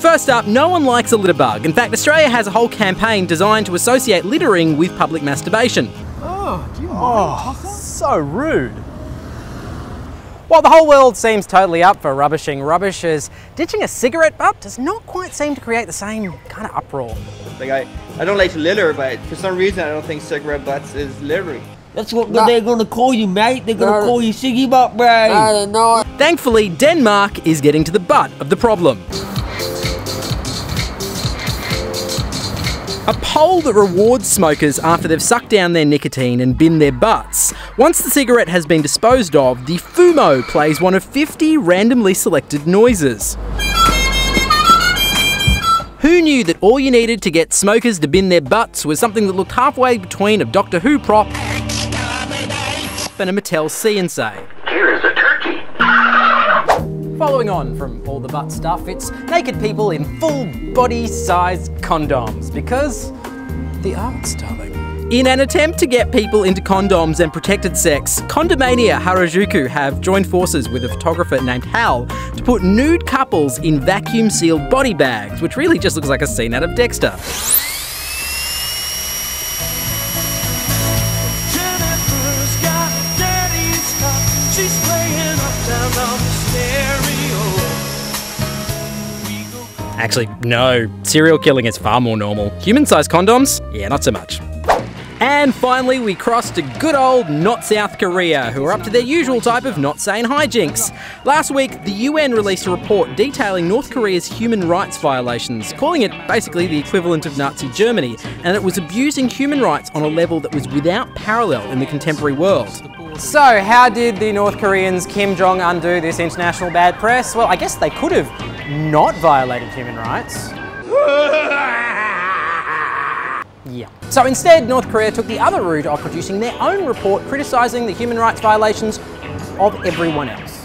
First up, no one likes a litter bug. In fact, Australia has a whole campaign designed to associate littering with public masturbation. Oh, do you mind? So rude. While the whole world seems totally up for rubbishing rubbishers, ditching a cigarette butt does not quite seem to create the same kind of uproar. Like I don't like to litter, but for some reason I don't think cigarette butts is littering. That's what they're gonna call you, mate. They're gonna call you Siggy Butt, bro. Thankfully, Denmark is getting to the butt of the problem. A poll that rewards smokers after they've sucked down their nicotine and binned their butts. Once the cigarette has been disposed of, the fumo plays one of 50 randomly selected noises. Who knew that all you needed to get smokers to bin their butts was something that looked halfway between a Doctor Who prop and a Mattel See-and-Say? Here is a turkey. Following on from all the butt stuff, it's naked people in full body-sized condoms, because the arts, darling. In an attempt to get people into condoms and protected sex, Condomania Harajuku have joined forces with a photographer named Hal to put nude couples in vacuum-sealed body bags, which really just looks like a scene out of Dexter. Actually, no. Serial killing is far more normal. Human-sized condoms? Yeah, not so much. And finally, we cross to good old not South Korea, who are up to their usual type of not sane hijinks. Last week, the UN released a report detailing North Korea's human rights violations, calling it basically the equivalent of Nazi Germany, and it was abusing human rights on a level that was without parallel in the contemporary world. So, how did the North Koreans Kim Jong-un do this international bad press? Well, I guess they could have not violated human rights. Yeah. So instead, North Korea took the other route of producing their own report criticising the human rights violations of everyone else.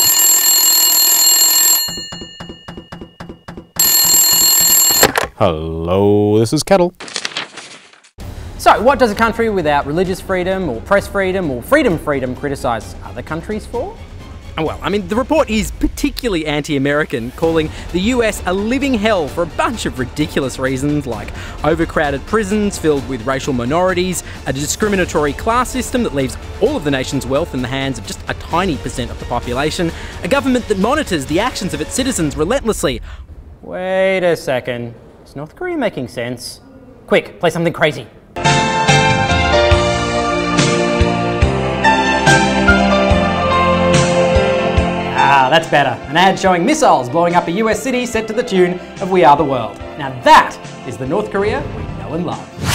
Hello, this is Kettle. So, what does a country without religious freedom or press freedom or freedom criticise other countries for? Well, I mean, the report is particularly anti-American, calling the US a living hell for a bunch of ridiculous reasons, like overcrowded prisons filled with racial minorities, a discriminatory class system that leaves all of the nation's wealth in the hands of just a tiny percent of the population, a government that monitors the actions of its citizens relentlessly. Wait a second. Is North Korea making sense? Quick, play something crazy. Ah, that's better. An ad showing missiles blowing up a US city set to the tune of We Are the World. Now that is the North Korea we know and love.